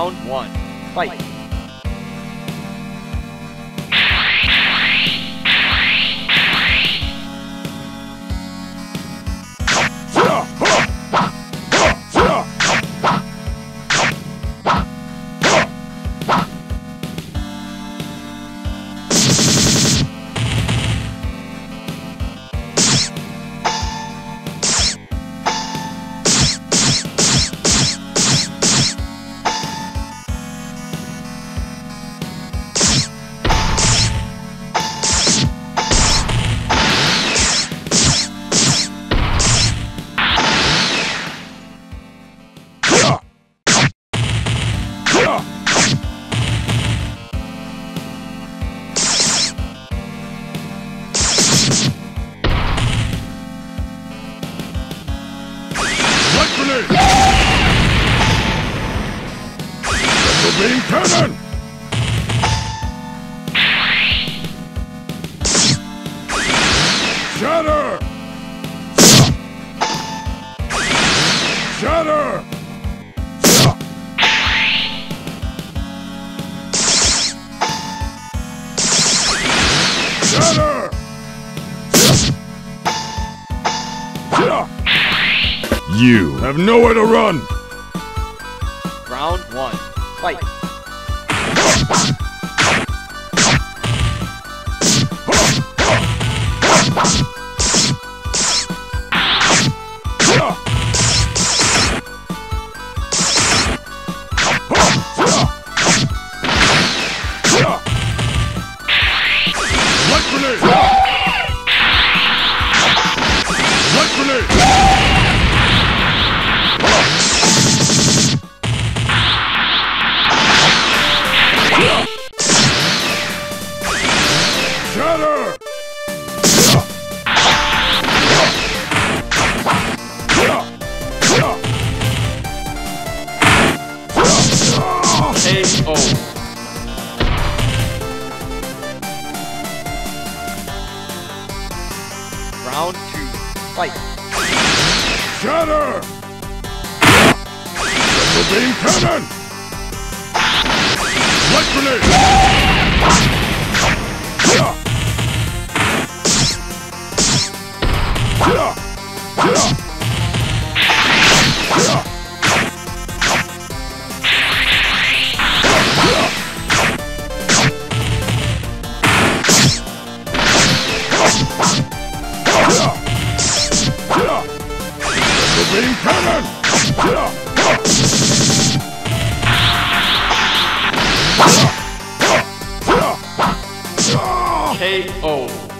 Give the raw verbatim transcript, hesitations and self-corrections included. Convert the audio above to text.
Round one. Fight. Beam cannon! Shatter! Shatter! Shatter! You have nowhere to run! Round one. Fight. Light grenade! Light grenade! Shatter! K O. Round two. Fight. Shatter! Special beam cannon! Light grenade! Special beam cannon! K O.